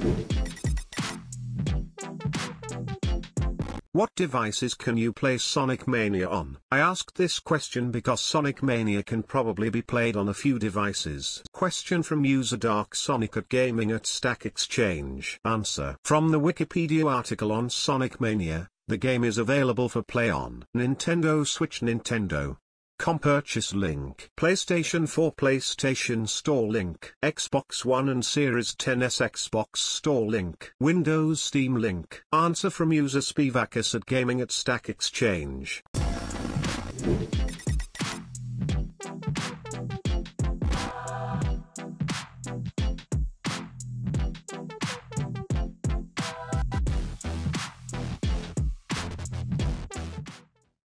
What devices can you play Sonic Mania on? I asked this question because Sonic Mania can probably be played on a few devices. Question from user Dark Sonic at Gaming at Stack Exchange. Answer. From the Wikipedia article on Sonic Mania, the game is available for play on Nintendo Switch, Nintendo Com purchase link, PlayStation 4 PlayStation Store link, Xbox One and Series 10s Xbox Store link, Windows Steam link. Answer from user Spivakis at Gaming at Stack Exchange.